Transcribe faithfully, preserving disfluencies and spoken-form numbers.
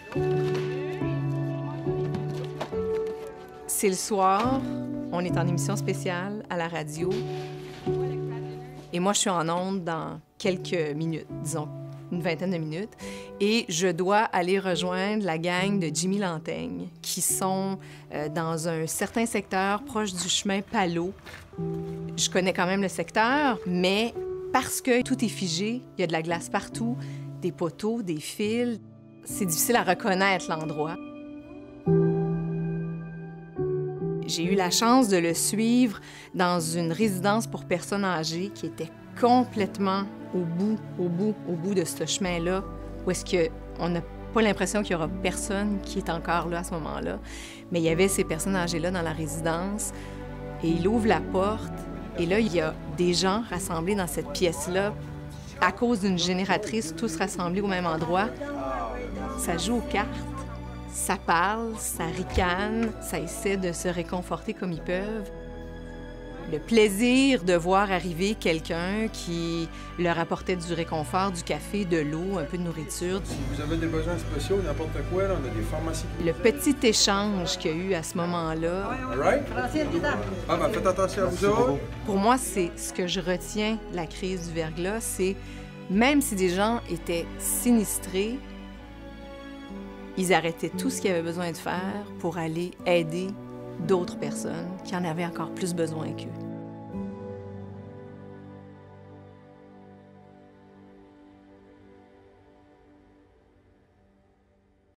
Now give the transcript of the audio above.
C'est le soir, on est en émission spéciale à la radio. Et moi, je suis en onde dans quelques minutes, disons une vingtaine de minutes. Et je dois aller rejoindre la gang de Jimmy Lantaigne, qui sont euh, dans un certain secteur proche du chemin Palot. Je connais quand même le secteur, mais parce que tout est figé, il y a de la glace partout, des poteaux, des fils, c'est difficile à reconnaître l'endroit. J'ai eu la chance de le suivre dans une résidence pour personnes âgées qui était complètement au bout, au bout, au bout de ce chemin-là, où est-ce qu'on n'a pas l'impression qu'il y aura personne qui est encore là à ce moment-là. Mais il y avait ces personnes âgées-là dans la résidence, et il ouvre la porte, et là, il y a des gens rassemblés dans cette pièce-là à cause d'une génératrice, tous rassemblés au même endroit. Ça joue aux cartes. Ça parle, ça ricane, ça essaie de se réconforter comme ils peuvent. Le plaisir de voir arriver quelqu'un qui leur apportait du réconfort, du café, de l'eau, un peu de nourriture. Si vous avez des besoins spéciaux, n'importe quoi, là, on a des pharmacies. Le petit échange qu'il y a eu à ce moment-là. All right? Ah, ben faites attention à vous autres. Pour moi, c'est ce que je retiens de la crise du verglas, c'est même si des gens étaient sinistrés, ils arrêtaient tout ce qu'ils avaient besoin de faire pour aller aider d'autres personnes qui en avaient encore plus besoin qu'eux.